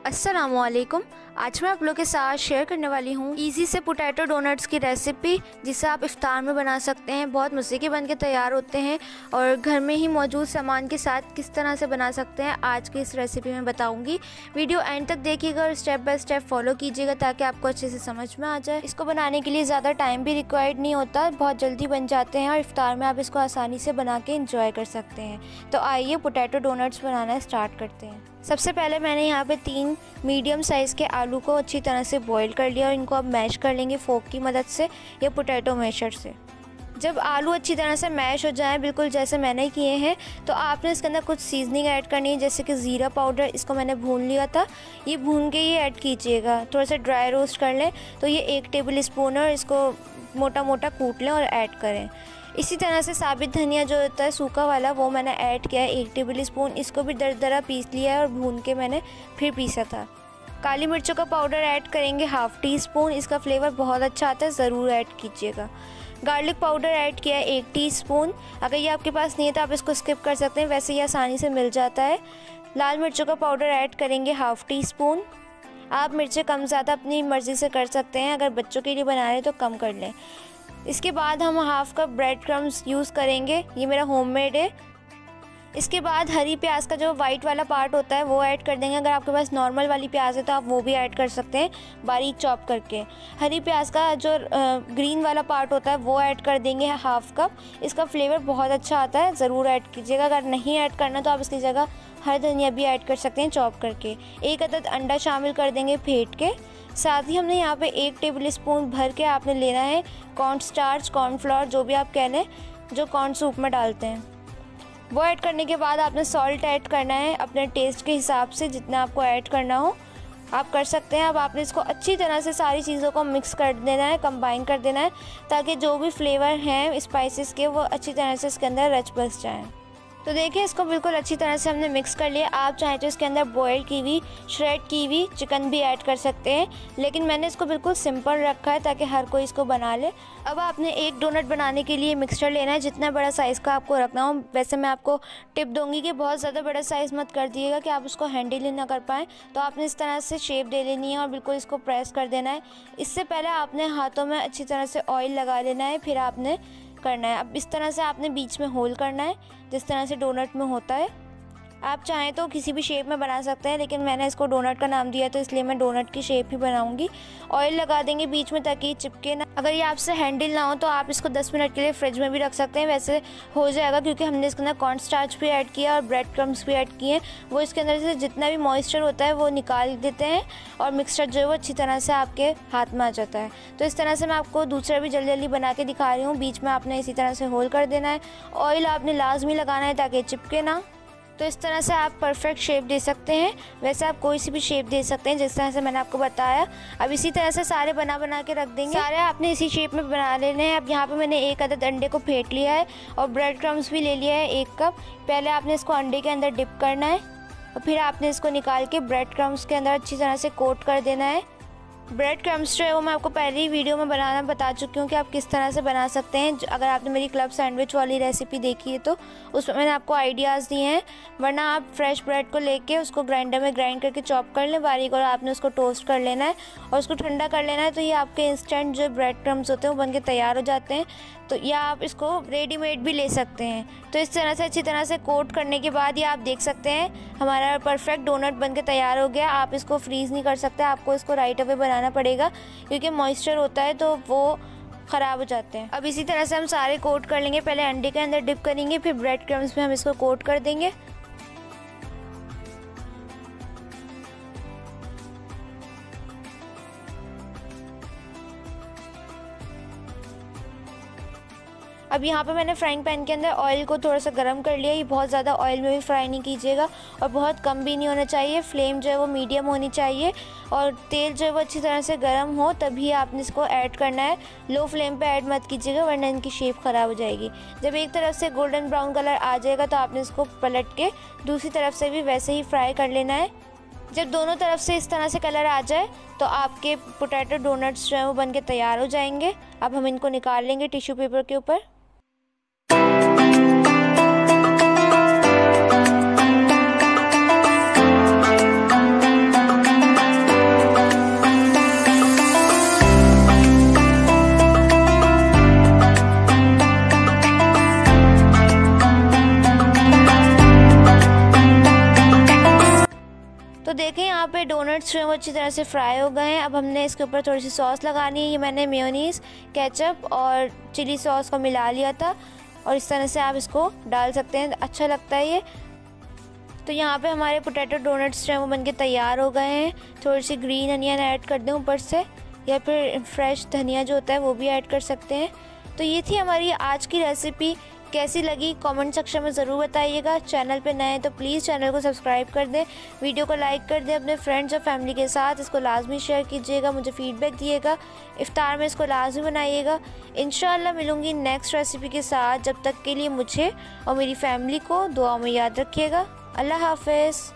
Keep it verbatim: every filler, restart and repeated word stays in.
अस्सलामुअलैकुम। आज मैं आप लोगों के साथ शेयर करने वाली हूँ इजी से पोटैटो डोनट्स की रेसिपी, जिसे आप इफ्तार में बना सकते हैं। बहुत मज़े के बन के तैयार होते हैं और घर में ही मौजूद सामान के साथ किस तरह से बना सकते हैं आज की इस रेसिपी में बताऊँगी। वीडियो एंड तक देखिएगा और स्टेप बाय स्टेप फॉलो कीजिएगा ताकि आपको अच्छे से समझ में आ जाए। इसको बनाने के लिए ज़्यादा टाइम भी रिक्वायर्ड नहीं होता, बहुत जल्दी बन जाते हैं और इफ्तार में आप इसको आसानी से बना के इंजॉय कर सकते हैं। तो आइए पोटैटो डोनट्स बनाना स्टार्ट करते हैं। सबसे पहले मैंने यहाँ पे तीन मीडियम साइज़ के आलू को अच्छी तरह से बॉईल कर लिया और इनको अब मैश कर लेंगे फोक की मदद से या पोटैटो मैशर से। जब आलू अच्छी तरह से मैश हो जाए, बिल्कुल जैसे मैंने किए हैं, तो आपने इसके अंदर कुछ सीजनिंग ऐड करनी है, जैसे कि ज़ीरा पाउडर। इसको मैंने भून लिया था, ये भून के ये ऐड कीजिएगा। थोड़ा सा ड्राई रोस्ट कर लें तो ये एक टेबल स्पून है और इसको मोटा मोटा कूट लें और ऐड करें। इसी तरह से साबित धनिया जो होता है सूखा वाला, वो मैंने ऐड किया है एक टेबल स्पून। इसको भी दरदरा पीस लिया है और भून के मैंने फिर पीसा था। काली मिर्चों का पाउडर ऐड करेंगे हाफ़ टी स्पून। इसका फ्लेवर बहुत अच्छा आता है, ज़रूर ऐड कीजिएगा। गार्लिक पाउडर ऐड किया है एक टीस्पून। अगर ये आपके पास नहीं है तो आप इसको स्किप कर सकते हैं, वैसे ये आसानी से मिल जाता है। लाल मिर्चों का पाउडर ऐड करेंगे हाफ़ टी स्पून। आप मिर्चें कम ज़्यादा अपनी मर्ज़ी से कर सकते हैं, अगर बच्चों के लिए बना रहे हैं तो कम कर लें। इसके बाद हम half cup bread crumbs use करेंगे, ये मेरा होममेड है। इसके बाद हरी प्याज का जो वाइट वाला पार्ट होता है वो ऐड कर देंगे। अगर आपके पास नॉर्मल वाली प्याज है तो आप वो भी ऐड कर सकते हैं बारीक चॉप करके। हरी प्याज का जो ग्रीन वाला पार्ट होता है वो ऐड कर देंगे हाफ़ कप। इसका फ्लेवर बहुत अच्छा आता है, ज़रूर ऐड कीजिएगा। अगर नहीं ऐड करना तो आप इसकी जगह हरी धनिया भी ऐड कर सकते हैं चॉप करके। एक अदद अंडा शामिल कर देंगे फेंट के। साथ ही हमने यहाँ पे एक टेबल स्पून भर के आपने लेना है कॉर्न स्टार्च, कॉर्नफ्लोर, जो भी आप कह लें, जो कॉर्न सूप में डालते हैं। वो ऐड करने के बाद आपने सॉल्ट ऐड करना है अपने टेस्ट के हिसाब से, जितना आपको ऐड करना हो आप कर सकते हैं। अब आपने इसको अच्छी तरह से सारी चीज़ों को मिक्स कर देना है, कंबाइन कर देना है, ताकि जो भी फ्लेवर हैं स्पाइसेस के वो अच्छी तरह से इसके अंदर रच बस जाएँ। तो देखिए इसको बिल्कुल अच्छी तरह से हमने मिक्स कर लिया। आप चाहें तो इसके अंदर boil kiwi, shred kiwi, chicken भी ऐड कर सकते हैं, लेकिन मैंने इसको बिल्कुल सिंपल रखा है ताकि हर कोई इसको बना ले। अब आपने एक डोनट बनाने के लिए मिक्सचर लेना है, जितना बड़ा साइज़ का आपको रखना हो। वैसे मैं आपको टिप दूंगी कि बहुत ज़्यादा बड़ा साइज़ मत कर दिएगा कि आप उसको हैंडल ही ना कर पाएँ। तो आपने इस तरह से शेप दे लेनी है और बिल्कुल इसको प्रेस कर देना है। इससे पहले आपने हाथों में अच्छी तरह से ऑयल लगा लेना है, फिर आपने करना है। अब इस तरह से आपने बीच में होल करना है, जिस तरह से डोनट में होता है। आप चाहें तो किसी भी शेप में बना सकते हैं, लेकिन मैंने इसको डोनट का नाम दिया तो इसलिए मैं डोनट की शेप ही बनाऊंगी। ऑयल लगा देंगे बीच में ताकि चिपके ना। अगर ये आपसे हैंडल ना हो तो आप इसको दस मिनट के लिए फ्रिज में भी रख सकते हैं, वैसे हो जाएगा, क्योंकि हमने इसके अंदर कॉर्न स्टार्च भी ऐड किया और ब्रेड क्रम्स भी ऐड किए। वो इसके अंदर से जितना भी मॉइस्चर होता है वो निकाल देते हैं और मिक्सचर जो है वो अच्छी तरह से आपके हाथ में आ जाता है। तो इस तरह से मैं आपको दूसरा भी जल्दी जल्दी बना के दिखा रही हूँ। बीच में आपने इसी तरह से होल कर देना है। ऑयल आपने लाजमी लगाना है ताकि चिपके ना। तो इस तरह से आप परफेक्ट शेप दे सकते हैं। वैसे आप कोई सी भी शेप दे सकते हैं जिस तरह से मैंने आपको बताया। अब इसी तरह से सारे बना बना के रख देंगे। सारे आपने इसी शेप में बना लेने हैं। अब यहाँ पे मैंने एक अदद अंडे को फेंट लिया है और ब्रेड क्रम्स भी ले लिया है एक कप। पहले आपने इसको अंडे के अंदर डिप करना है और फिर आपने इसको निकाल के ब्रेड क्रम्स के अंदर अच्छी तरह से कोट कर देना है। ब्रेड क्रम्स जो है वो मैं आपको पहले ही वीडियो में बनाना बता चुकी हूँ कि आप किस तरह से बना सकते हैं। अगर आपने मेरी क्लब सैंडविच वाली रेसिपी देखी है तो उसमें मैंने आपको आइडियाज़ दिए हैं। वरना आप फ्रेश ब्रेड को लेके उसको ग्राइंडर में ग्राइंड करके चॉप कर लें बारीक, और आपने उसको टोस्ट कर लेना है और उसको ठंडा कर लेना है। तो ये आपके इंस्टेंट जो ब्रेड क्रम्स होते हैं वो बन के तैयार हो जाते हैं। तो या आप इसको रेडीमेड भी ले सकते हैं। तो इस तरह से अच्छी तरह से कोट करने के बाद ये आप देख सकते हैं हमारा परफेक्ट डोनट बन के तैयार हो गया। आप इसको फ्रीज़ नहीं कर सकते, आपको इसको राइट अवे बनाना पड़ेगा, क्योंकि मॉइस्चर होता है तो वो ख़राब हो जाते हैं। अब इसी तरह से हम सारे कोट कर लेंगे। पहले अंडे के अंदर डिप करेंगे, फिर ब्रेड क्रम्स में हम इसको कोट कर देंगे। अब यहाँ पे मैंने फ्राइंग पैन के अंदर ऑयल को थोड़ा सा गर्म कर लिया। ये बहुत ज़्यादा ऑयल में भी फ्राई नहीं कीजिएगा और बहुत कम भी नहीं होना चाहिए। फ्लेम जो है वो मीडियम होनी चाहिए और तेल जो है वो अच्छी तरह से गर्म हो तभी आपने इसको ऐड करना है। लो फ्लेम पे ऐड मत कीजिएगा वरना इनकी शेप ख़राब हो जाएगी। जब एक तरफ से गोल्डन ब्राउन कलर आ जाएगा तो आपने इसको पलट के दूसरी तरफ से भी वैसे ही फ्राई कर लेना है। जब दोनों तरफ से इस तरह से कलर आ जाए तो आपके पोटैटो डोनट्स जो है वो बन के तैयार हो जाएंगे। अब हम इनको निकाल लेंगे टिश्यू पेपर के ऊपर। तो देखें यहाँ पे डोनट्स जो हैं वो अच्छी तरह से फ्राई हो गए हैं। अब हमने इसके ऊपर थोड़ी सी सॉस लगानी है। ये मैंने मेयोनीज़, केचप और चिली सॉस को मिला लिया था और इस तरह से आप इसको डाल सकते हैं, अच्छा लगता है ये। तो यहाँ पे हमारे पोटैटो डोनट्स जो हैं वो बनके तैयार हो गए हैं। थोड़ी सी ग्रीन अनियन ऐड कर दें ऊपर से, या फिर फ्रेश धनिया जो होता है वो भी ऐड कर सकते हैं। तो ये थी हमारी आज की रेसिपी। कैसी लगी कमेंट सेक्शन में ज़रूर बताइएगा। चैनल पे नए हैं तो प्लीज़ चैनल को सब्सक्राइब कर दें, वीडियो को लाइक कर दें, अपने फ्रेंड्स और फैमिली के साथ इसको लाजमी शेयर कीजिएगा, मुझे फ़ीडबैक दिएगा। इफ्तार में इसको लाजमी बनाइएगा। इंशाल्लाह मिलूँगी नेक्स्ट रेसिपी के साथ। जब तक के लिए मुझे और मेरी फैमिली को दुआ में याद रखिएगा। अल्लाह हाफ़िज़।